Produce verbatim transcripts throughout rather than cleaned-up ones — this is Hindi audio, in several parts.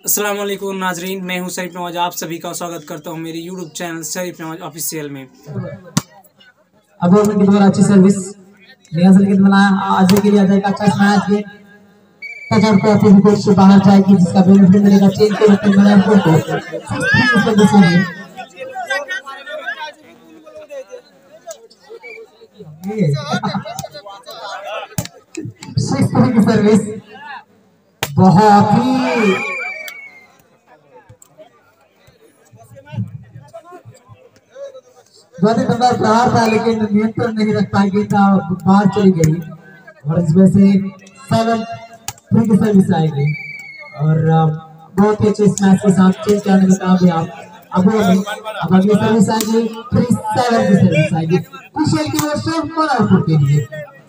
अस्सलाम वालेकुम नाजरीन, मैं हूं शरीफ नवाज। आप सभी का स्वागत करता हूं मेरी YouTube channel Sharif Nawaz official में। अब वो कितनी बार अच्छी सर्विस नियाज़ ने बनाया आज के लिए अच्छा अच्छा मैच ये टचआउट को अपनी कोर्ट से बाहर जाएगी जिसका बेनिफिट मिलेगा चेंज को रखते हुए मैच को सर्विस होगी सिक्स की सर्विस बहुत ही बहुत ही बड़ा प्रहार था लेकिन नियंत्रण नहीं रख पाई गेंद बाहर चली गई और इस वजह से सेवन थ्री की सर्विस आएगी और बहुत ही अच्छे इस मैच के साथ चेंज करने में कामयाब। अब अब अगली सर्विस आएगी थ्री सेवन की सर्विस आएगी कुशल की ओर से वन आउट के लिए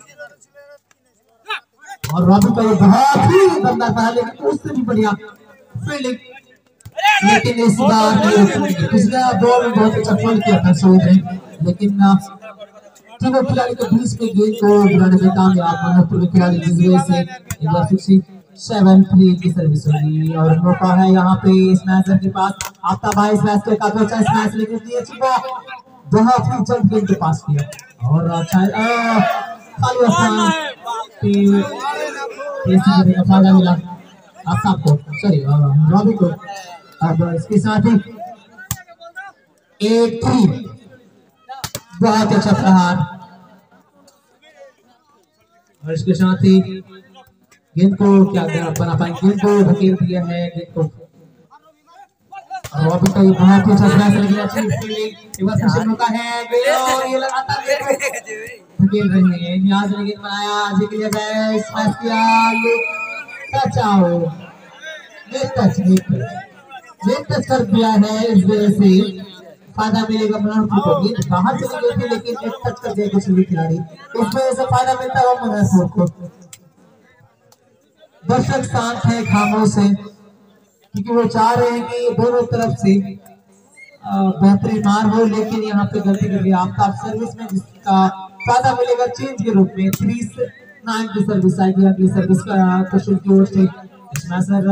और रॉबी का ये बहुत ही बंदा था लेकिन उससे भी बढ़िया फील्डिंग लेकिन इस बार पिछला बॉल में बहुत अच्छा फॉल किया था सोच रहे लेकिन तीनों खिलाड़ी के बीच में गेंद को गिराने में कामयाब मनोहरपुर के खिलाड़ी जिस वजह से एक बार फिर से सेवन थ्री की सर्विस होगी और मौका है यहाँ पे इस मैच के पास आफ्ताब भाई इस मैच के काफी अच्छा इस मैच लेके दिए बहुत ही जल्द गेंद के पास किया और अच्छा खाली स्थान फायदा मिला आफ्ताब को सॉरी रॉबी को। अब इसके साथ ही एक थ्री बहुत अच्छा प्रहार और इसके साथ ही गेंद को क्या बना पाएंगे गेंद को धकेल दिया है गेंद को और अभी तो बहुत ही अच्छा प्रयास लगी अच्छी फील्डिंग एक बार फिर से मौका है और ये लगातार धकेल रहे हैं नियाज़ ने गेंद बनाया आज के लिए गए इस मैच किया ये टच आउट ये टच ये टच कर दिया है इस वजह से फायदा मिलेगा मनोहरपुर को गेंद बाहर चली गई थी लेकिन एक टच कर दिया कुछ खिलाड़ी इस वजह से फायदा मिलता है मनोहरपुर को। दर्शक शांत है खामोश है क्योंकि वो चाह रहे हैं कि दोनों तरफ से बेहतरीन मार हो लेकिन यहाँ पे गलती कर दिया आफ्ताब सर्विस में जिसका फायदा मिलेगा चेंज के रूप में थ्री नाइन की सर्विस आएगी अगली सर्विस का कुशल की ओर से इसमें सर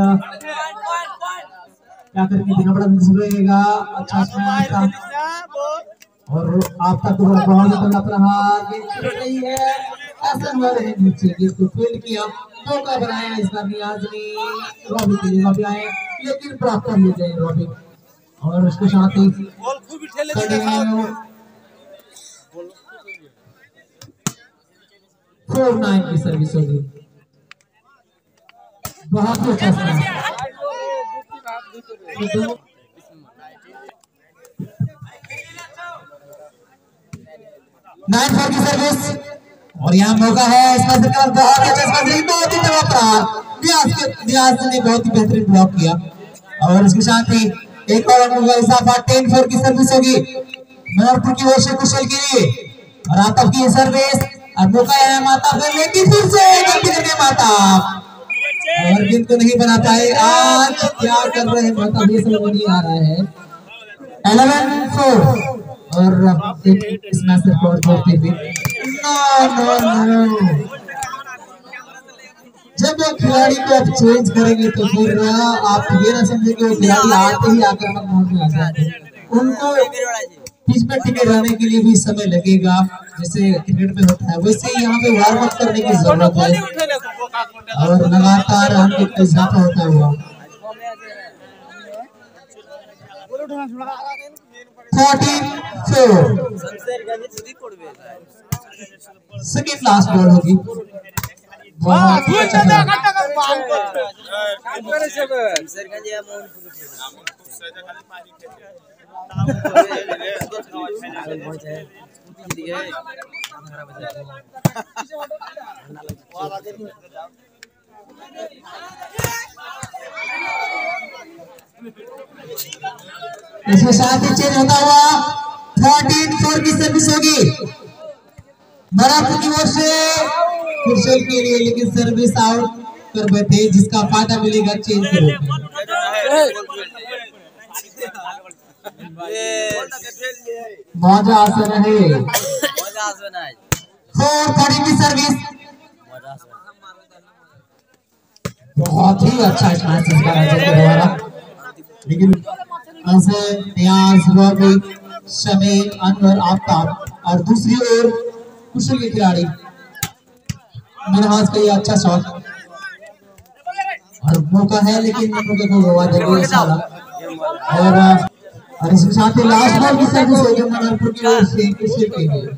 क्या करके बिना बड़ा रहेगा अच्छा था और आप तक बहुत बड़ा प्रहार नहीं है ऐसा हुआ रहे नीचे इसको फील्ड किया मौका बनाया इस बार नियाज़ ने रॉबी के लिए रॉबी आए लेकिन प्राप्त कर ले गए रॉबी और उसके साथ ही फोर नाइन की सर्विस होगी बहुत ही अच्छा नाइन फोर की सर्विस और यहाँ मौका है इसमें से बहुत अच्छा बहुत ही जवाब रहा नियाज़ ने बहुत ही बेहतरीन ब्लॉक किया और इसके साथ ही एक और अंक का इजाफा टेन फोर की सर्विस होगी मनोहरपुर की ओर से कुशल के लिए और आतफ की सर्विस अब मौका है माता लेकिन फिर से गलती करके माता और गेंद को नहीं बना पाए आज क्या कर रहे हैं माता भी समझ नहीं आ रहा है इलेवन फोर और इस मैच से स्कोर जोड़ते हुए नो नो नो जब वो खिलाड़ी को आप चेंज करेंगे तो फिर आप ये ना समझे कि वो खिलाड़ी आते ही आक्रमक मोड में आ जाते हैं उनको पिच पर टिके रहने के लिए भी समय लगेगा जैसे क्रिकेट में होता है वैसे ही यहाँ पे वार्म अप करने की जरूरत है और लगातार हमके इजाफा होता हुआ fourteen four second last ball होगी बहुत ही अच्छा इसके साथ ही चेंज होता हुआ फोर्टीन फोर की सर्विस होगी मनोहरपुर की ओर से कुशल के लिए लेकिन सर्विस आउट कर बैठे जिसका फायदा मिलेगा चेंज के रूप में मौजा आसन है फोर थर्टी की सर्विस बहुत ही अच्छा इस मैच का लेकिन अजहर, नियाज, रॉबी, शमीम, अनवर, आफ्ताब और दूसरी ओर कुशल के खिलाड़ी मिनहाज का ये अच्छा शॉट और मौका है, लेकिन मौके को गवा देंगे इशारा। और और इसके साथ ही लास्ट बॉल की सर्विस होगी मनहरपुर की ओर से कुशल के लिए।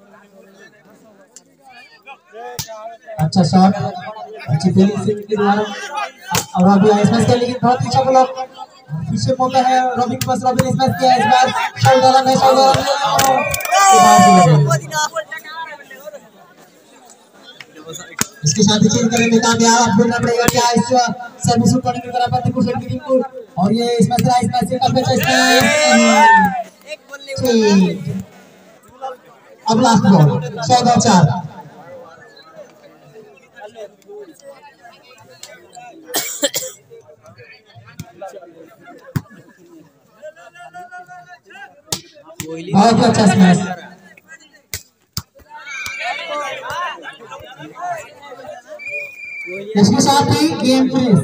अच्छा शॉट, अच्छी फील्डिंग से के द्वारा और अभी स्मैश किया, लेकिन बहुत अच्छा ब्लॉक। फिर से मौका है रॉबी के पास, रॉबी ने स्मैश किया, इस बार शौदारा ने शौदारा इसके साथ ही चेंज करने में कामयाब बोलना पड़ेगा क्या इस सर्विस को करने की तरफ है कुशल की टीम को। और ये स्मैश रहा, स्मैश से काफी अच्छा स्मैश। अब लास्ट बॉल चौदह चार। बहुत अच्छा स्मैश। इसके साथ ही गेम फिनिश।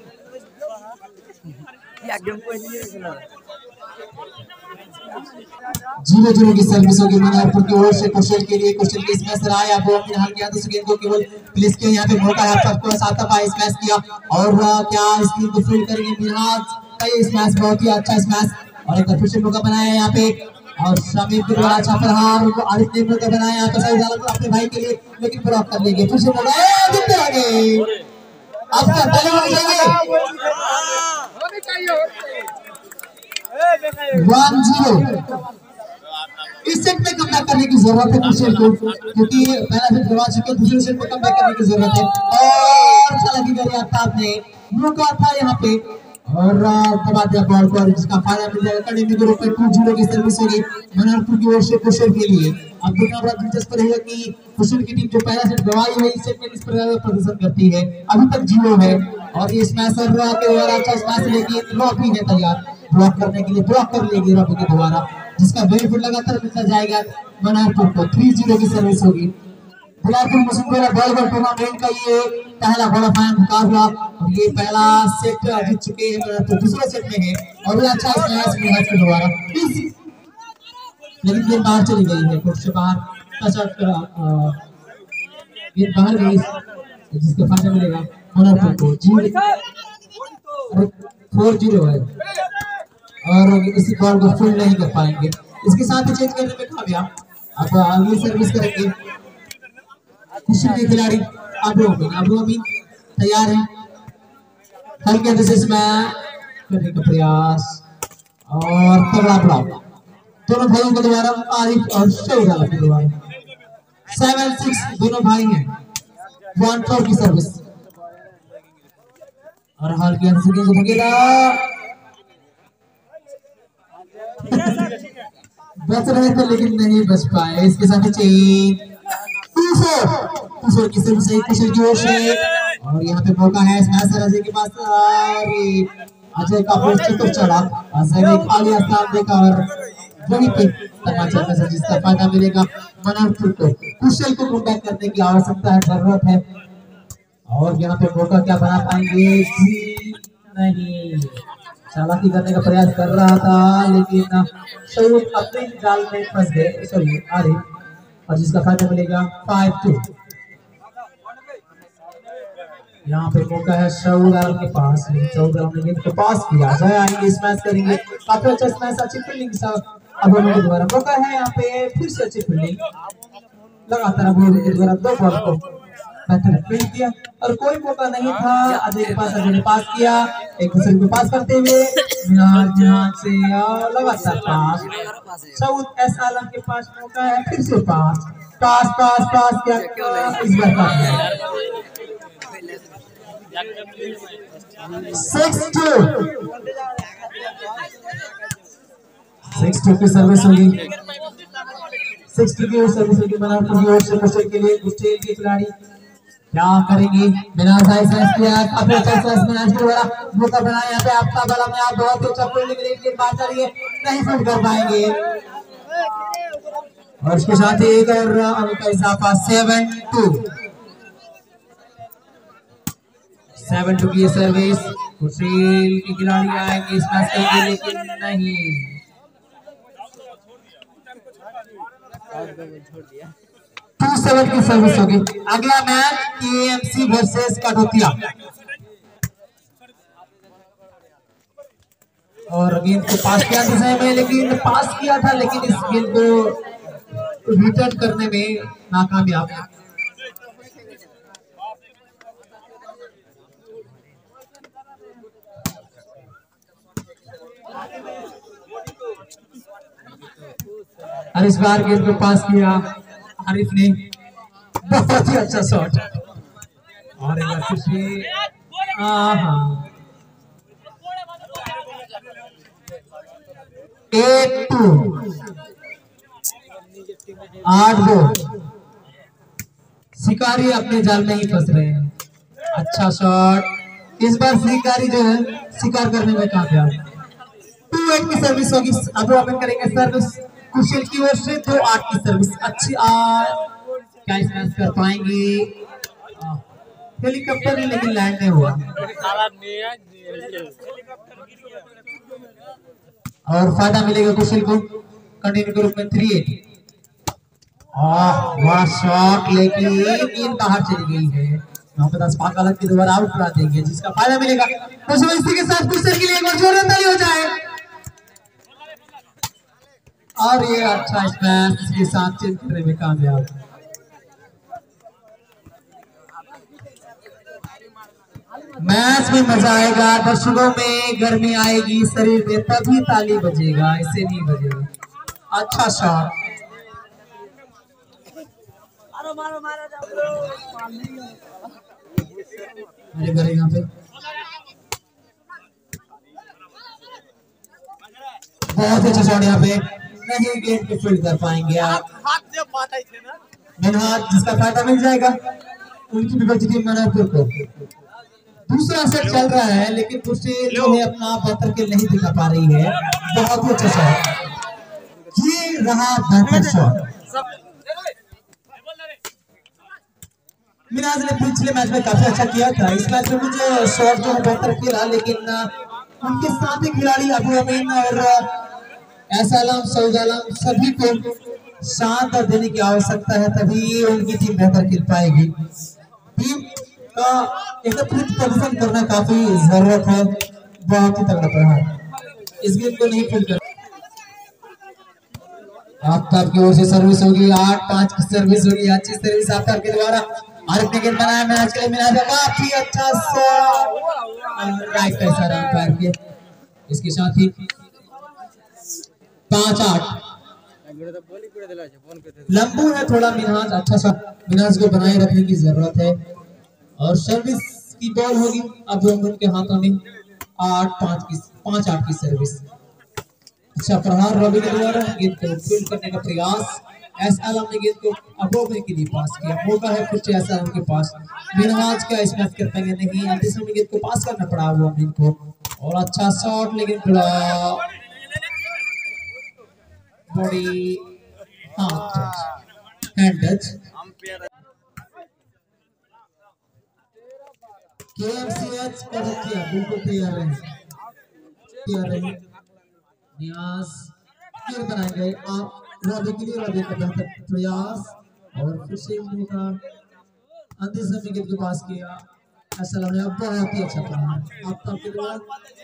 जीरो जीरो की सर्विस होगी मनहरपुर की ओर से कुशल के लिए। कुशल के स्मैश रहा है, अब अपने हाथ किया तो गेंद को केवल प्लेस किया। यहाँ पे मौका है आपका साथ पाए स्मैश किया और क्या इस टीम को फील्ड करेंगे मिनहाज का ये स्मैश, बहुत ही अच्छा स्मैश। और एक फिर से मौका बनाया यहाँ पे और शमीम के द्वारा अच्छा प्रहार आरिफ ने मौका बनाया यहाँ पे सही डाला अपने भाई के लिए, लेकिन ब्लॉक कर लेंगे। फिर से मौका जीतते आगे आपका पहले हो जाएंगे वन जीरो। इस सेट में कम करने की जरूरत है कुशल को, क्योंकि पहला सेट गवा चुके, दूसरे सेट में कम करने की जरूरत है। और चालाकी करी आफ्ताब ने, मौका था यहाँ पे और दबा दिया बॉल को, जिसका फायदा मिल जाएगा। कड़ी में ग्रुप में टू जीरो की सर्विस होगी मनहरपुर की ओर से कुशल के लिए। अब देखना बड़ा दिलचस्प रहेगा कि कुशल की टीम जो पहला सेट गवाई है इस सेट में किस प्रकार का प्रदर्शन करती है। अभी तक जीरो है और ये स्मैशर के द्वारा अच्छा स्मैश, लेकिन रॉबी है तैयार ब्लॉक करने के लिए, ब्लॉक कर लेगी रॉबी के द्वारा, जिसका बेनिफिट लगातार मिलता जाएगा मनहरपुर को। थ्री जीरो की सर्विस होगी। बिलासपुर मुस्लिम बॉलीबॉल टूर्नामेंट का ये पहला बड़ा फाइनल मुकाबला और ये पहला सेट जीत चुके हैं तो दूसरे सेट में है और ये अच्छा स्मैश मिनहाज के द्वारा, लेकिन गेंद बाहर चली गई है, कोर्ट से बाहर टच आउट करा, गेंद बाहर गई, जिसका फायदा मिलेगा मनहरपुर को। जीरो फोर जीरो है और इसी बॉल को फील्ड नहीं कर पाएंगे। इसके साथ ही चेंज करने में कामयाब। अब अगली सर्विस करेंगे कुशल के खिलाड़ी अबू अमीन। अबू अमीन तैयार है, हल्के डिसेस में करने का प्रयास और तगड़ा ब्लॉक दोनों भाइयों के द्वारा, आरिफ और शौदाला के द्वारा। सेवन सिक्स दोनों भाई हैं। वन फोर की सर्विस और हल्के अंसके को भगेला बच रहे थे लेकिन नहीं बच पाए। इसके साथ चेन की सर्विस है कुशल की ओर से और यहाँ पे मौका है स्मैशर अजय के पास। अजय का पोस्ट चक्कर चढ़ा, अजय ने खाली स्थान देखा और वहीं पे तमाचा का जिसका फायदा मिलेगा मनहरपुर को। कुशल को कॉम्बैक करने की आवश्यकता है, जरूरत है। और यहाँ पे मौका क्या बना पाएंगे? नहीं, चालाकी करने का प्रयास कर रहा था लेकिन शहीद अपने जाल में फंस गए, सॉरी आरिफ, और जिसका फायदा मिलेगा फाइव टू। यहाँ पे मौका है शौदाल के पास, शौदाल ने गेंद को पास किया, जय आएंगे स्मैश करेंगे, काफी अच्छा स्मैश, अच्छी फील्डिंग के साथ अबू के द्वारा। मौका है यहाँ पे फिर से अच्छी फील्डिंग, लगातार अबू के द्वारा दो बॉल को बेहतर फील्ड किया और कोई मौका नहीं था अजय के पास। अजय ने पास किया, एक दूसरे को पास करते हुए मिनहाज मिनहाज से लगातार पास, सऊद एस आलम के पास मौका है, फिर से पास पास पास पास क्या इस बार का सिक्स टू सिक्स टू की सर्विस होगी, सिक्स टू की सर्विस होगी मनहरपुर की ओर से कुशल के लिए। कुशल के खिलाड़ी क्या करेंगे? मिनहाज साइज किया, काफी अच्छा साइज मिनहाज के द्वारा मौका बनाया यहाँ पे आपका बड़ा में आप बहुत ही अच्छा फील्डिंग लेके बात करिए, नहीं फील्ड कर पाएंगे और इसके साथ ही एक और अंक का इजाफा सेवन टू सेवन टू की सर्विस, खुर्शील की खिलाड़ी आएंगे स्मैश करेंगे लेकिन नहीं, टू सेवन की सर्विस होगी। अगला मैच केएमसी वर्सेस काठोतिया, और गेंद को पास किया था समय में, लेकिन पास किया था लेकिन इस गेंद को रिटर्न करने में नाकामयाब। और इस बार गेंद को पास किया आरिफ ने, बहुत ही अच्छा शॉट, और एक बार फिर से एट टू, आठ दो, शिकारी अपने जाल में ही फंस रहे हैं। अच्छा शॉट, इस बार शिकारी जो है शिकार करने में कामयाब। टू एट की सर्विस होगी, अब ओपन करेंगे सर्विस कुशल की ओर से, दो आठ की सर्विस अच्छी, आ क्या स्मैश कर पाएंगे, हेलीकॉप्टर लेकिन लैंड नहीं हुआ, और फायदा मिलेगा कुशल को कंटिन्यू के रूप में। थ्री एट, वाह शॉट, लेकिन गेंद बाहर चली गई है, यहाँ पे दस पाक अलग की दोबारा आउट करा देंगे जिसका फायदा मिलेगा। कुशल इसी के साथ कुशल के लिए एक बार जोरदार ताली हो जाए, और ये अच्छा स्मैश इसके साथ चेंज करने में कामयाब। मैच में मजा आएगा, दर्शकों में गर्मी आएगी शरीर में, तभी ताली बजेगा, ऐसे नहीं बजेगा। अच्छा शॉट, अरे यहाँ पे बहुत अच्छा शॉट, यहाँ पे नहीं गेंद को फील्ड कर पाएंगे आप, हाथ जिसका फायदा मिल जाएगा उनकी विपक्ष टीम मनोहरपुर को। दूसरा सेट चल रहा है लेकिन कुर्सी जो है अपना बेहतर खेल नहीं दिखा पा रही है, बहुत ही अच्छा शॉट, ये रहा बेहतर शॉट। मिराज ने पिछले मैच में काफी अच्छा किया था, इस मैच में मुझे शॉट जो है बेहतर खेला, लेकिन उनके साथ ही खिलाड़ी अबू अमीन और एहसालाम सऊदालाम सभी को शांत देने की आवश्यकता है, तभी उनकी टीम बेहतर खेल पाएगी। टीम का एकत्रित प्रदर्शन करना काफी जरूरत है, बहुत ही तगड़ा प्रहार, इस गेम को नहीं फील कर। आफ्ताब की ओर से सर्विस होगी, आठ पांच की सर्विस होगी, अच्छी सर्विस आफ्ताब के द्वारा, आरिफ ने गेंद बनाया मैच के लिए, मिला काफी अच्छा राइट का इशारा अंपायर के, इसके साथ ही पांच आठ। लंबू है थोड़ा मिनहाज, अच्छा सा मिनहाज को बनाए रखने की जरूरत है, और सर्विस की बॉल होगी अब उनके हाथों में, आठ पांच की पांच आठ की सर्विस। अच्छा प्रहार रवि के द्वारा गेंद को फील्ड करने का प्रयास, एहसालाम ने गेंद को अबोबे के लिए पास किया, मौका है फिर से एहसालाम के पास, मिनहाज क्या स्मैश कर पाएंगे नहीं, अंतिम समय गेंद को पास करना पड़ा वो अमीन को, और अच्छा शॉट लेकिन थोड़ा बॉडी हैंड टच। केएमसीएच काठोतिया बिल्कुल तैयार रहे, तैयार रहे, नियाज फिर बनाएंगे आप रवि के लिए, रवि का बेहतर प्रयास, और फिर से मौका अंतिम समय गेंद को पास किया, एहसालाम ने बहुत ही अच्छा प्रहार आफ्ताब के द्वारा,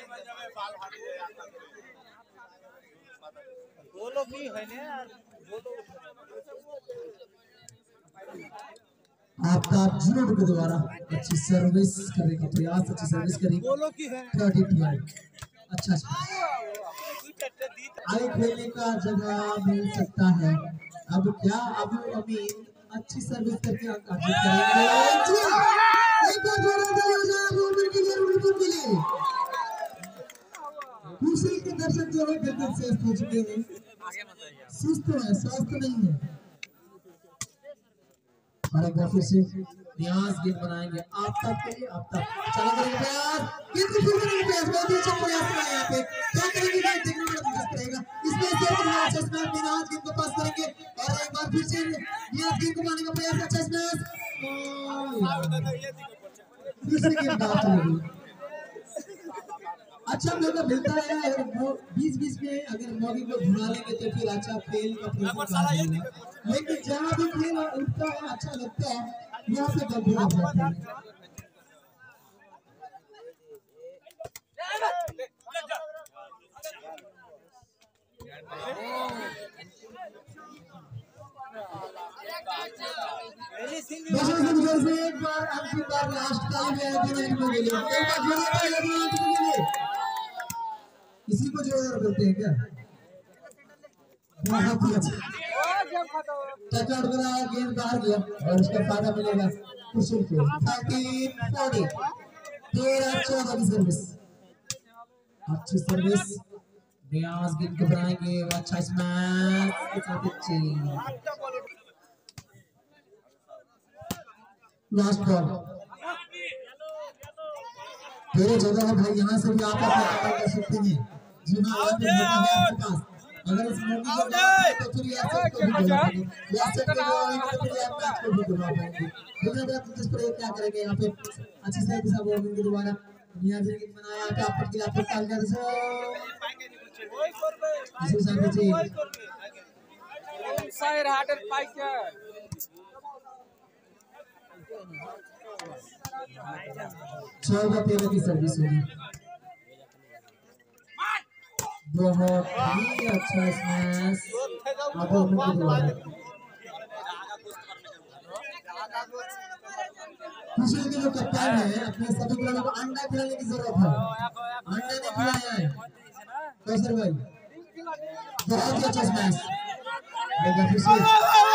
आफ्ताब जुनून के द्वारा अच्छी सर्विस करने का प्रयास, अच्छी सर्विस करी, थर्टी ट्वेल्व, अच्छा आगे खेलने का जगह मिल सकता है। अब क्या अबू अमीन अच्छी सर्विस करके अर्जित करेंगे, एक बार जोरदार ताली हो जाए अबू अमीन के लिए, उनके के लिए। दूसरे के दर्शक जो है बिल्कुल स्वस्थ हो चुके हैं, सुस्त है, स्वस्थ नहीं है, और एक बार फिर से नियाज गेंद बनाएंगे आफ्ताब के लिए, आफ्ताब चला करेंगे प्रयास, गेंद को फिर करेंगे प्रयास, बहुत ही अच्छा प्रयास है यहाँ पे, क्या करेंगे गेंद देखने में दिलचस्प रहेगा, इसमें से अच्छा स्मैश नियाज गेंद को पास करेंगे, और एक बार फिर से नियाज गेंद को मारने का प्रयास, अच्छा स्मैश, दूसरे गेम का चलेगी। अच्छा मौका मिलता है अगर बीच बीच में अगर मौके को घुमा लेंगे तो फिर अच्छा खेल का प्रोसेस, लेकिन जहाँ भी खेल उठता है अच्छा लगता है यहाँ पे गंभीर हो जाता है। दर्शकों से गुजारिश है एक बार आखिरी बार लास्ट टाइम है एक बार इसी को जोर करते हैं क्या? बहुत ही अच्छा टच आउट करा, गेंद बाहर गया और उसका फायदा मिलेगा कुशल को। थर्टीन फोर्टी तेरह चौदह की सर्विस, अच्छी सर्विस रियाज गेंद को बनाएंगे। अच्छा स्मैश लास्ट बॉल तेरे जगह है भाई, यहाँ से भी आप अपना काम कर सकते हैं। जी हाँ यहाँ पे मौका है आपके पास, अगर इस मौके को तो फिर यहाँ से को भी दबा पाएंगे, यहाँ से को भी फिर आप मैच को भी दबा पाएंगे। देखना जरा जिस पर क्या करेंगे यहाँ पे अच्छी से दिशा बॉलिंग के दोबारा नियाज़ ने बनाया यहाँ पे आपके खिलाफ काल कर सो इसी साथ जी साइड हार्टेड फाइटर चौदह तेरह की सर्विस होगी। बहुत ही अच्छा स्मैश अब उनके द्वारा खुशी के जो कप्तान है अपने सभी खिलाड़ियों को अंडा खिलाने की जरूरत है। अंडा नहीं खिलाया है कैसर भाई, बहुत ही अच्छा स्मैश लेकिन फिर से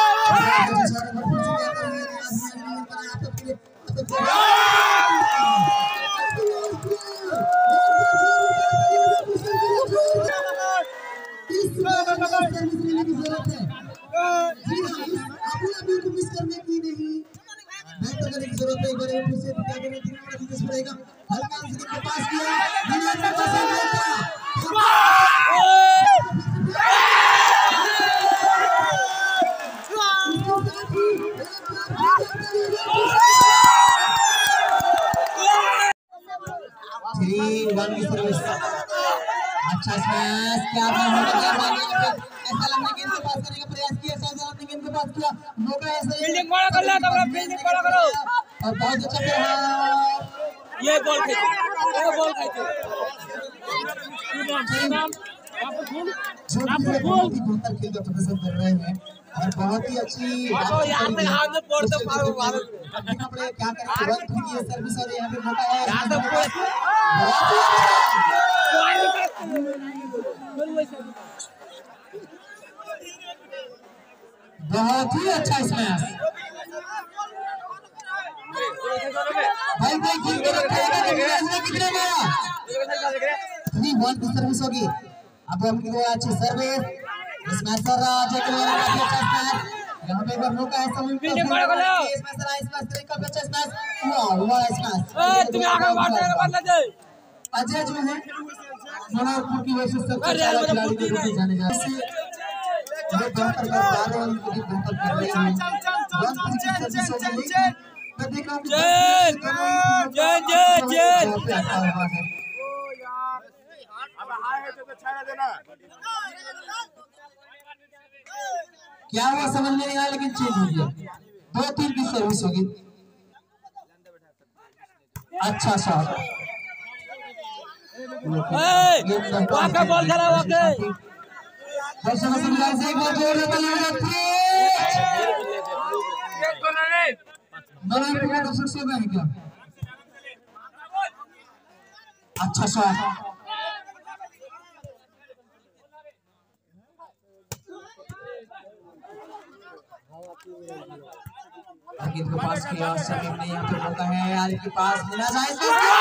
अच्छा स्मैश क्या बात है, ऐसा लगने गेंद को पास करने का प्रयास किया, शाहजाद ने गेंद को पास किया, मौका ऐसा फील्डिंग बड़ा कर ला तो फील्डिंग बड़ा करो और बहुत अच्छा प्रहार ये बॉल खेलो ये बॉल खेलो बहुत ही बेहतर खेल का प्रदर्शन कर रहे हैं और बहुत ही अच्छी यहाँ पे हाथ में पड़ते पारो मारो देखना पड़ेगा क्या करेंगे। बहुत ही ये सर्विस और यहाँ पे मौका है यहाँ पे बहुत ही अच्छा स्मैश भाई भाई खेल के रखेगा कितने मारा थ्री वन की सर्विस होगी। अब हम की अच्छी सर्विस स्मैशर राज के द्वारा काफी अच्छा स्मैश यहाँ पे एक बार मौका है समूह को स्मैशर आइस स्मैश करें काफी अच्छा स्मैश वाह वाह स्मैश तुम आगे बढ़ते हो बंदा दे अजय जो है मनोहरपुर की वजह से सबसे ज्यादा खिलाड़ी के रूप में जाने जाते हैं। जो बेहतर कर पा रहे हैं उनको भी बेहतर कर रहे हैं। वन पिच सर्विस हो गई मैं देख रहा हूं कि जय जय जय पे आता हुआ है। अब हाय है तो छाया देना क्या हुआ समझ में नहीं आया लेकिन चेंज हो गया। दो तीन की सर्विस होगी। अच्छा शॉट वाके बॉल खेला वाके दर्शकों से गुजारिश है एक बार जोर से तालियां बजाते हैं। मनोहर का दर्शक से है क्या? अच्छा शॉट आगे के पास किया सभी ने यहाँ पे मौका है यार के पास मिला जाए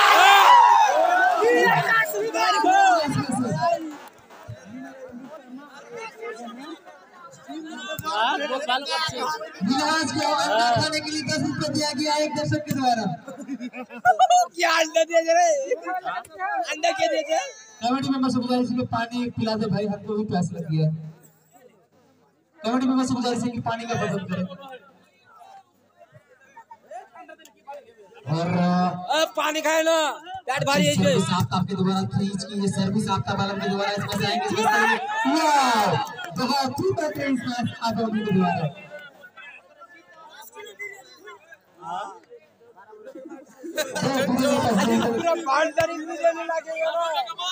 विनाश को अंडा खाने के लिए दस रुपए दिया गया एक दर्शक के द्वारा। क्या अंडा दिया जा रहा है अंडा क्या दिया जाए कमेटी मेंबर से गुजारिश है कि पानी पिला दे भाई हमको भी प्यास लग गया है। कमेटी मेंबर से गुजारिश है कि पानी का बंदोबस्त करें। और अब पानी खाए ना बैट भारी है इसमें। सर्विस आफ्ताब के द्वारा थ्रीज की ये सर्विस आफ्ताब आलम के द्वारा इसमें जाएंगे। वाह बहुत ही बेहतरीन स्मैश आफ्ताब के द्वारा। पूरा बाउंड्री भी देने लगेगा ना।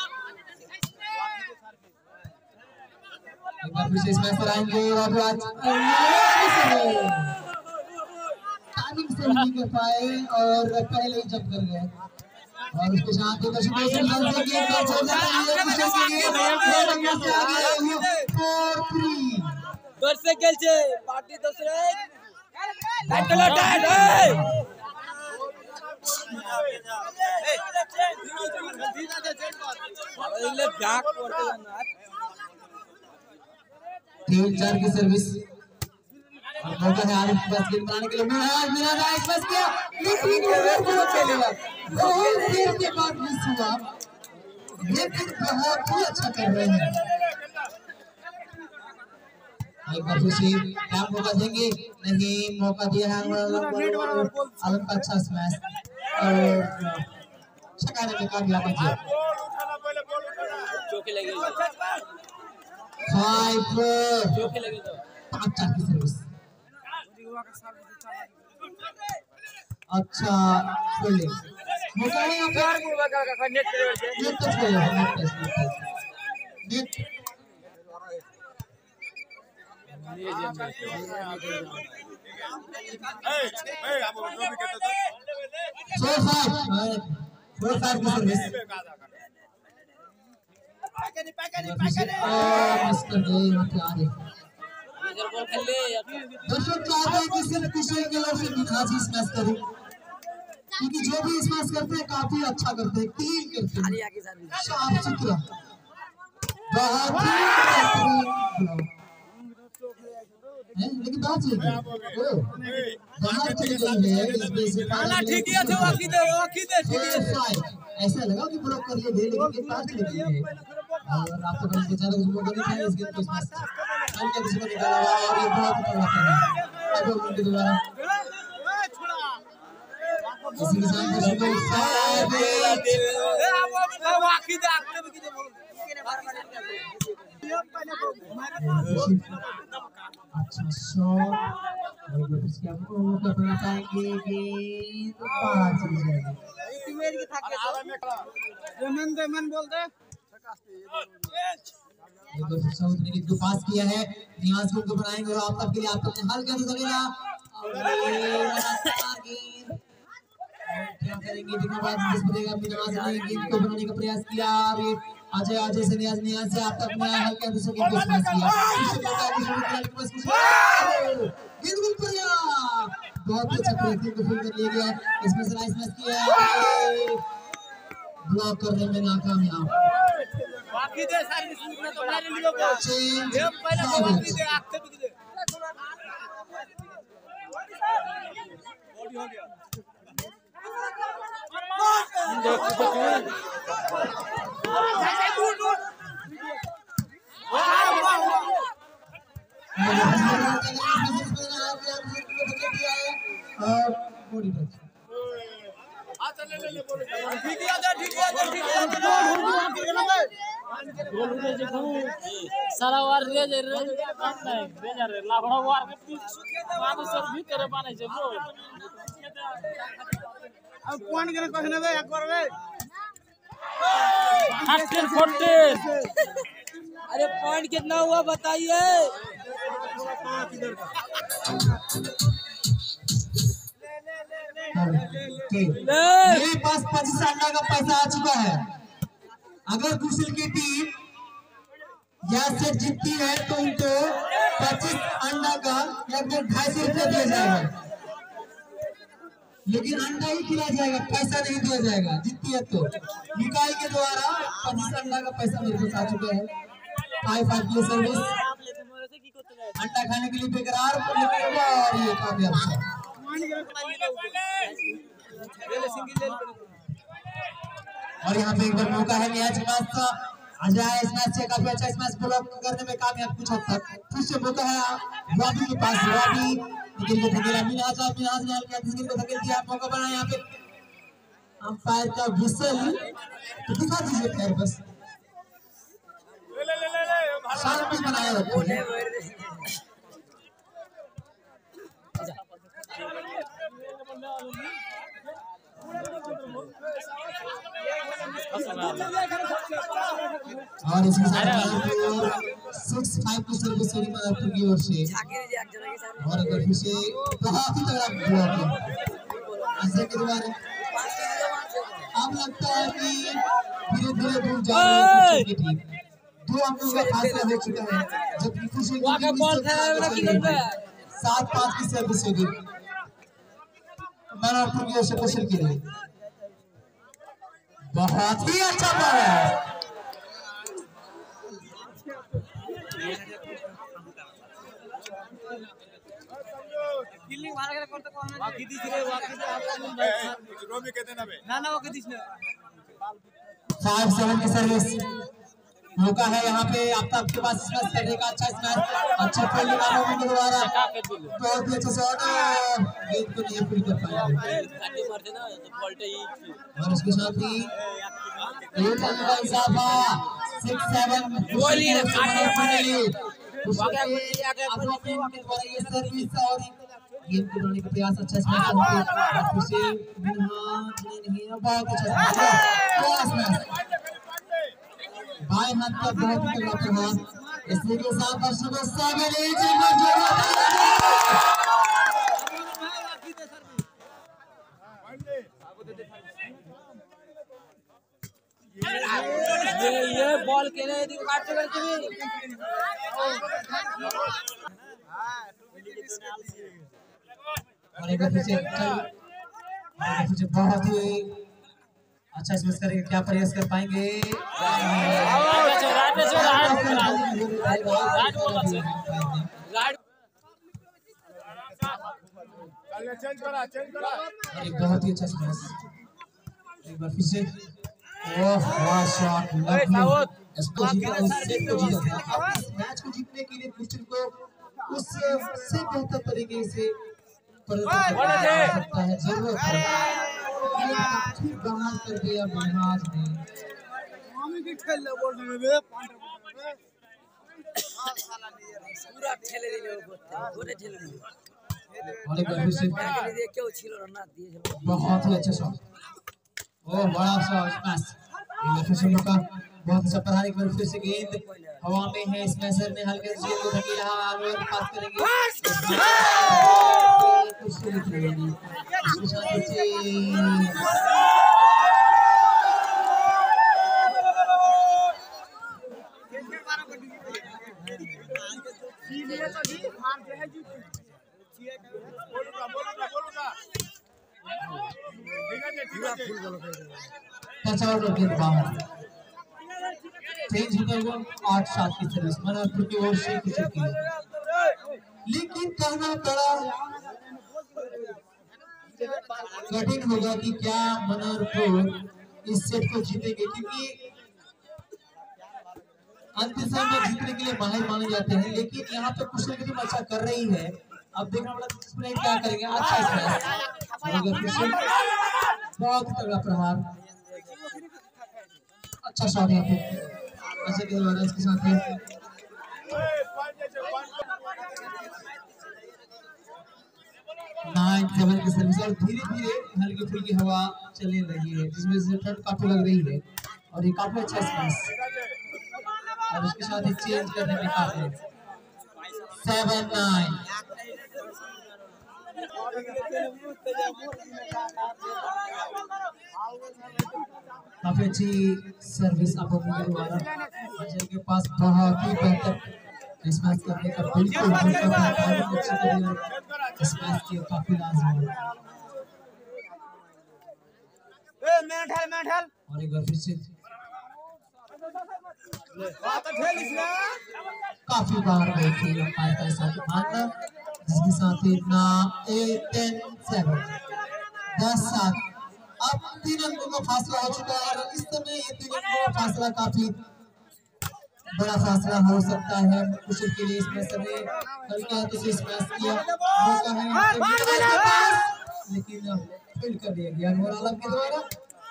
एक बार फिर से स्मैश कराएंगे और आज टाइमिंग से नहीं कर पाए और पहले ही जंप कर गए और उसके साथ ही दर्शकों से रन से गेम का छोड़ जाता है। दस से खेलছে पार्टी दूसरे बैट लौटा है। ले बैक करते ना तीन चार की सर्विस और मौका है आरिफ बस गेंद बनाने के लिए। मिराज मिराज आइस बस किया लेकिन वो खेलेगा बहुत देर के बाद मिस हुआ लेकिन बहुत ही अच्छा कर रहे हैं। एक बार फिर से क्या मौका देंगे? नहीं मौका दिया है आलम का अच्छा स्मैश और छकाने में कामयाब है। चौके लगे फाइव चौके लगे तो पांच चार की सर्विस अच्छा फील्डिंग मौका है यहाँ पे नेट टच कर लिया net touch net four five four five की सर्विस मिस कर गए यहाँ पे आगे। दर्शक चाहते हैं कि सिर्फ किशोर गेलर से निखाजी स्मैश करें क्योंकि जो भी स्मैश करते हैं काफी अच्छा करते हैं क्लीन करते हैं साफ सुथरा बहुत ही बेहतरीन है। लेकिन बात ये है ओ बाहर चली गई है इसमें से ना ठीक है तो आखी दे आखी दे ठीक है। ऐसा लगा कि ब्लॉक कर लिए दे लेकिन ये पास चली गई है और आपको कहीं बेचारा कुछ मौका नहीं था इस गेम को स्मैश हम क्या किसी को निकाला हुआ और ये बहुत तगड़ा था अब उनके द्वारा इसी के साथ दर्शकों अब आखी दे आखी दे अच्छा शॉट और फिर इसके आपको मौका बना पाएंगे कि तो बाहर चली जाएगी। टीमेट की थक गया रेमन रेमन बोलते एक बार फिर साउथ ने किनको पास किया है नियाज को उनको बनाएंगे और आप तक के लिए आप तक हल कर सकेगा और आगे क्या करेंगे जितना बात जिस बनेगा अपनी नमाज ने गेंद को बनाने का प्रयास किया और ये अजय अजय से नियाज नियाज से आप तक ने हल कर दूसरे गेंद को स्मैश किया गेंद गुल पर गया बहुत अच्छा प्रयत्न को फिर कर लिया गया इसमें से नाइस स्मैश किया ब्लॉक करने में नाकामयाब। बाकी दे सर्विस में तो मारे लियो को ये पहले बाकी दे आखते भी दे बॉडी हो गया बॉडी टच ले ले ले ठीक है आजा ठीक है आजा ठीक है गोल रे जे को सारा वार रे जे रे काम नाही बेजार रे लाभडा वार के मानु सर भी करे पाने छे ब्रो अब पॉइंट के कह नेबे एक करबे थर्टीन फोर्टीन अरे पॉइंट कितना हुआ बताइए। मेरे पास पच्चीस अंडा का पैसा आ चुका है। अगर कुशल की टीम यह सेट जीतती है तो उनको पच्चीस अंडा का लगभग ढाई सौ रुपया दिया जाएगा लेकिन अंडा ही खिलाया जाएगा पैसा नहीं दिया जाएगा जीतती है तो। निकाय के द्वारा पच्चीस अंडा का पैसा मेरे पास आ चुका है। फाइव फाइव की सर्विस अंडा खाने के लिए बेकरार और ये कामयाब और यहाँ पे एक बार मौका है नियाज के पास अजय स्मैश से काफी अच्छा स्मैश ब्लॉक करने में कामयाब कुछ हद तक। फिर से मौका है रॉबी के पास रॉबी लेकिन वो धकेला मिनाज मिनाज ने हल्का धकेल को धकेल दिया मौका बना यहाँ पे अंपायर का विसल तो दिखा दीजिए पैर बस सारा कुछ बनाया रखो और इसके साथ सिक्स फाइव की सर्विस होगी मदरपुर की ओर से और अगर फिर से बहुत ही तगड़ा ब्लॉक है ऐसे के द्वारा अब लगता है कि धीरे धीरे दूर जा रही है की टीम दो अंकों का फासला हो चुका है जबकि खुशी की सात पाँच की सर्विस होगी मदरपुर की ओर से कुशल के लिए बहुत ही अच्छा बॉल है फील्डिंग मारा के करते कोन बाकी दिस रे बाकी रोमी कहते ना बे ना ना वो दिस ने फाइव सेवन की सर्विस मौका है यहाँ पे आफ्ताब के पास स्मैश करने का अच्छा स्मैश अच्छा फील्डिंग आने के द्वारा बहुत ही अच्छा शॉट गेंद को नहीं पूरी कर पाया और उसके साथ ही एक रन का इजाफा सिक्स सेवन गोली फाइनली अपनी टीम के द्वारा ये सर्विस और गेंद को ढोने का प्रयास अच्छा स्मैश करके फिर से नहीं बहुत अच्छा स्मैश बाएं हाथ का बहुत ही तगड़ा प्रहार इसलिए के साथ दर्शकों सामने एक बार जोड़ा ये ये बॉल के लिए दिख काट कर तुम्ही और एक बार फिर से फिर से बहुत ही अच्छा स्मैश करेंगे क्या प्रयास कर पाएंगे चेंज करा चेंज करा एक बहुत ही अच्छा स्मैश एक बार फिर से ओह वाह शॉट लवली इसको जीतना इस सेट को जीतना इस मैच को जीतने के लिए कुछ को उससे बेहतर तरीके से प्रदर्शन करना है जरूरत है ठीक बाहर कर दिया महाज ने मामी की खेल ले बोल रहे बे साला नहीं पूरा ठेले दिले पूरे ठेले दिले और एक बार फिर से क्यों छिलो ना दिए बहुत ही अच्छा शॉट ओह बड़ा शॉट स्मैश ये फिर से मौका बहुत अच्छा प्रहार एक बार फिर से गेंद हवा में है स्मैशर ने हल्के से गेंद को धकेल रहा और पास करेंगे कुछ तो लिख रहे हैं इसके साथ बच्चे बोलूंगा बोलूंगा बोलूंगा ठीक है ठीक है टच आउट और गेंद बाहर चेंज होता हुआ आठ सात की सर्विस मनापुर की ओर से कुछ की लेकिन कहना पड़ा कठिन होगा कि क्या मनापुर इस सेट को जीतेंगे क्योंकि अंतिम समय में जीतने के लिए माहिर माने जाते हैं लेकिन यहाँ पे कुशल की टीम अच्छा कर रही है अब देखना पड़ा इसमें क्या करेंगे अच्छा स्मैश बहुत तगड़ा प्रहार अच्छा शॉट यहाँ पे ऐसे के द्वारा इसके साथ है नाइन सेवन की सर्विस और धीरे धीरे हल्की फुल्की हवा चलने लगी है जिसमें से ठंड काफी लग रही है और ये काफी अच्छा स्मैश और उसके साथ ही चेंज करने में काफी सेवन नाइन काफी अच्छी सर्विस आप लोगों के द्वारा अजय के पास बहुत ही बेहतर स्मैश करने का बिल्कुल स्मैश की काफी लाजमी ए मैं ढल मैं ढल और एक बार फिर से बात ढेल इसने काफी बार देखी अंपायर का साथ मानना जिसके साथ ही ना एट टेन सेवन दस सात अब तीन अंकों का फासला हो चुका है और इस समय ये तीन अंकों का फासला काफी बड़ा फासला हो सकता है कुशल के लिए इसमें समय हल्के हाथों से स्मैश किया मौका है लेकिन फील्ड कर दिया गया नूर आलम के द्वारा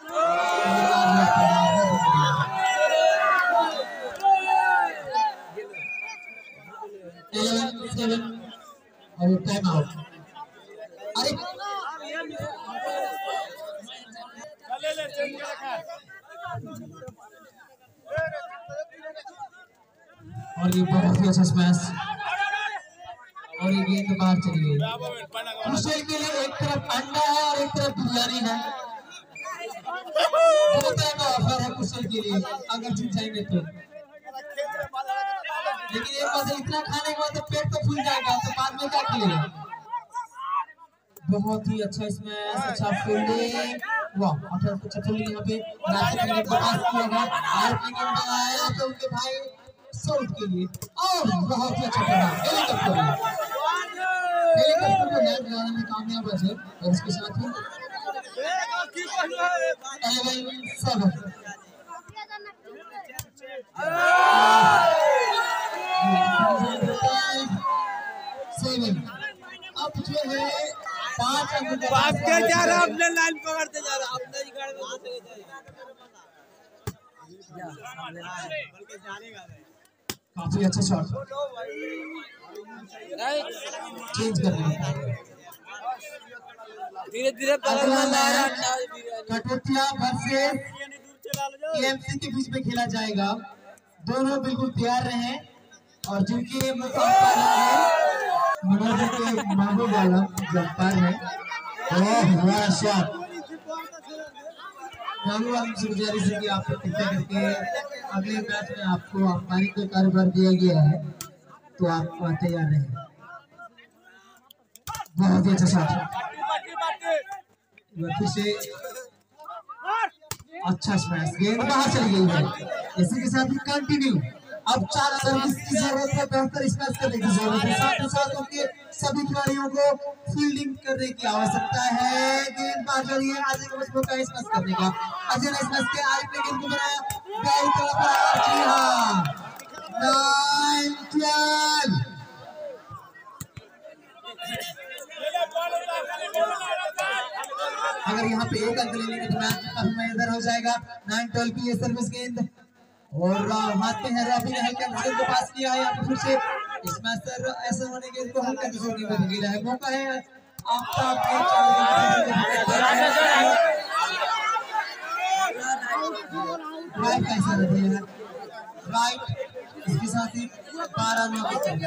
और टाइम आउट। अरे ले ले चेंज कर रखा है। और ये बहुत ही अच्छा स्मैश और ये गेंद बाहर चली गई। कुशल के लिए एक तरफ अंडा है और एक तरफ बिरयानी है। दो तरह का ऑफर है कुशल के लिए अगर जीत जाएंगे तो। लेकिन एक बात है, इतना खाने के बाद तो पेट तो फूल जाएगा, तो बाद में क्या खिलेगा। बहुत ही अच्छा स्मैश, अच्छा फील्डिंग, वाह अच्छा अच्छा फील्डिंग यहाँ पे राशिद ने पास किया है और विकेट आया तो उनके भाई शॉट के लिए और बहुत ही अच्छा खेला हेलीकॉप्टर हेलीकॉप्टर को लैंड कराने में कामयाब रहे और इसके साथ ही इलेवन सेवन सेवन अब जो है पांच अंक भागते जा रहा अपने लाइन पकड़ते जा रहा अपने ही गाड़ी में चले जाएगा। काफी अच्छा शॉट चेंज कर रहे हैं धीरे धीरे कटोतिया वर्सेस केएमसी के बीच में खेला जाएगा। दोनों बिल्कुल तैयार रहे और जिनके मनोज के महबूब वाला जम्पर है और शॉट गुजारिश है कि आपको कृपया करके अगले मैच में आपको अंपायरिंग का कारोबार दिया गया है तो आप तैयार रहें। बहुत ही अच्छा शॉट फिर से अच्छा स्मैश गेंद बाहर चली गई है। इसी के साथ ही कंटिन्यू अब चार सर्विस की जरूरत है, बेहतर स्मैश करने की जरूरत है, साथ ही साथ उनके सभी खिलाड़ियों को फील्डिंग करने की आवश्यकता है। गेंद बाहर चली है, अजय को बस मौका स्मैश करने का। अजय ने स्मैश किया, आरिफ ने गेंद को बनाया दाई तरफ। जी हां नाइन ट्वेल्व अगर यहाँ पे एक अंक ले लेंगे तो मैच काफी इधर हो जाएगा। नाइन ट्वेल्व की ये सर्विस गेंद और हाथ में है रवि ने हल्का गेंद को पास किया है। यहाँ फिर से इसमें सर ऐसा होने गेंद को हल्का दूसरे में गिरा है। मौका है आफ्ताब राइट कैसा रहती है राइट इसके साथ ही बारह में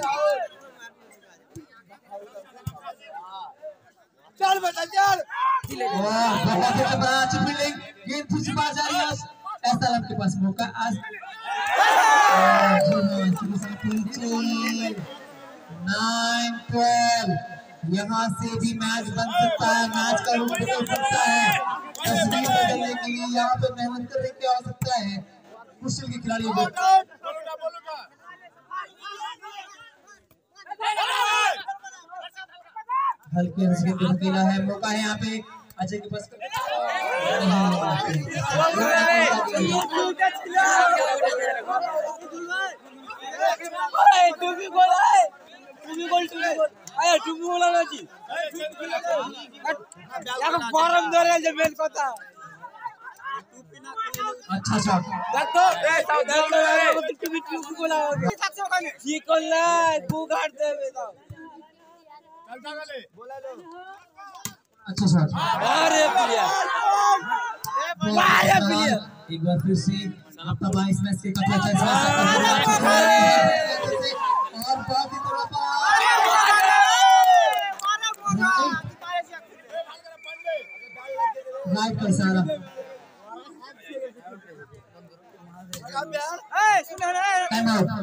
चल बेटा चल बहुत अच्छा बड़ा अच्छी फील्डिंग गेंद फिर से बाहर जा रही है। ऐसा आपके पास मौका आज नाइन ट्वेल्व यहाँ से भी मैच बन सकता है, मैच का रूप बदल सकता है। तस्वीर बदलने के लिए यहाँ पे मेहनत करने की आवश्यकता है कुशल के खिलाड़ियों को। हल्के हल्के को अकेला है, मौका है यहाँ पे अजय के पास। अच्छा शॉट अच्छा शॉट अरे प्लेयर अरे प्लेयर एक बार फिर से आपका बाईस मैच के काफी अच्छा स्मैश और बहुत ही तरह राइट पर सारा टाइम आउट।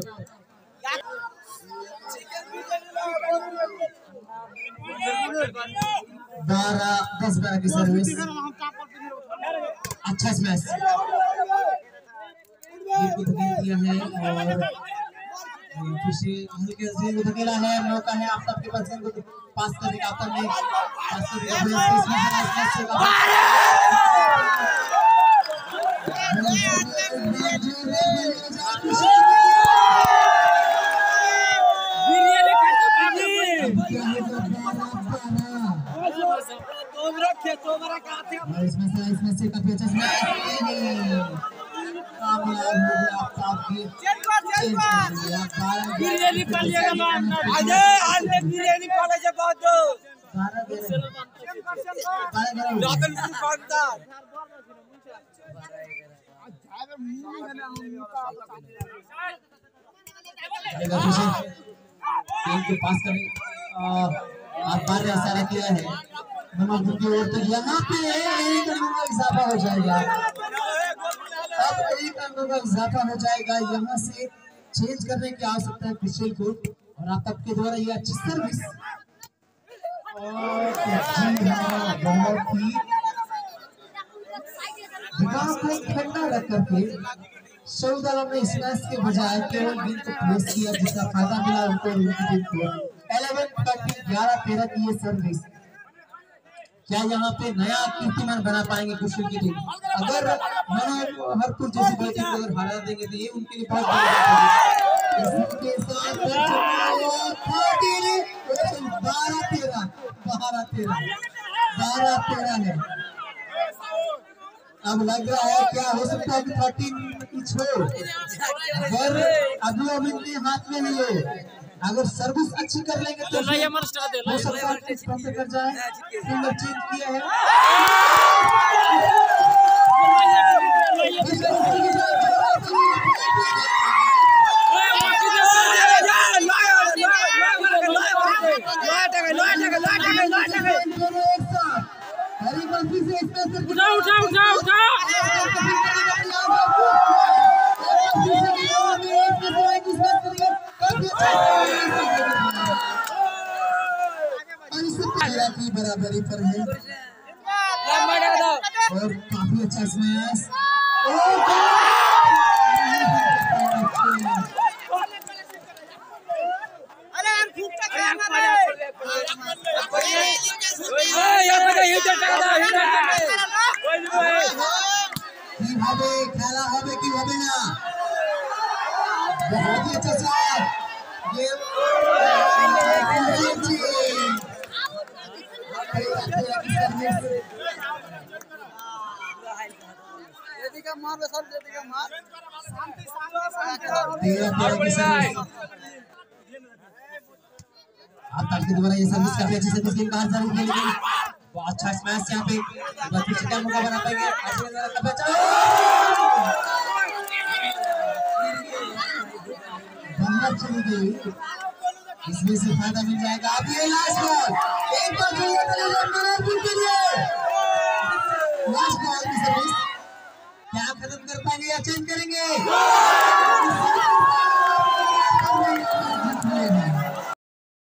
बारह दस बारह की सर्विस अच्छा स्मैश किया है और फिर से हल्के से धकेला है। मौका है आप सबके पास गेंद पास करने का। आपने पास करने इसमें से इसमें से काफी अच्छा स्मैश नहीं कामयाब हो गया आपकी चेंज कर दिया बिरयानी पालिएगा ना अंदर अरे आने बिरयानी पाले से बात दो रातन की दुकानदार टीम के पास करें आसमान ने इशारा किया है नमक की ओर तो यहाँ पे एक अंकों का इजाफा हो जाएगा अब एक अंकों का इजाफा हो जाएगा यहाँ से चेंज करने की आवश्यकता है क्रिस्टल को और आप तब के द्वारा ये अच्छी सर्विस और जी हाँ बहुत ही दिमाग को ठंडा रख करके सऊद आलम ने इस मैच के बजाय केवल गेंद को प्लेस किया जिसका फायदा मिला उनको टीम को ग्यारह तेरह की ये सर्विस क्या यहाँ पे नया कीर्तिमान बना पाएंगे कुशल की टीम अगर मनोहरपुर जैसी बैटिंग को अगर हरा देंगे तो ये उनके लिए बहुत इसके साथ बारह तेरह बारह तेरह बारह तेरह है अब लग रहा है क्या हो सकता है कि थर्टीन की छोड़ अगर अगले ओवर हाथ में लिए अगर सर्विस अच्छी कर लेंगे तो हो सकता है पंच कर जाए फिंगर चेंज किया है उठा उठा उठा उठा की बराबरी पर है और काफी अच्छा स्मैश কিভাবে খেলা হবে কি হবে না बहुत ही अच्छा शॉट गेम का मार सब जल्दी का मार शांति आप ताकि दोबारा ये सर्विस काफी अच्छे से गेम बाहर जरूर खेलेंगे बहुत अच्छा स्मैश यहाँ पे पीछे का मौका बना पाएंगे बम्बर चली गई इसमें से फायदा मिल जाएगा अब ये लास्ट बॉल एक बार मनोहरपुर के लिए लास्ट बॉल की सर्विस क्या खत्म कर पाएंगे या चेंज करेंगे